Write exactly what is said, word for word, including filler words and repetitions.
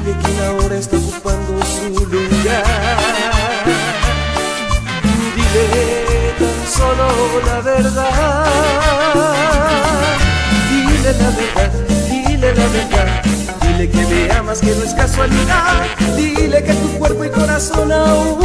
Dile quién ahora está ocupando su lugar. Dile tan solo la verdad. Dile la verdad, dile la verdad. Dile que me amas, que no es casualidad. Dile que tu cuerpo y corazón aún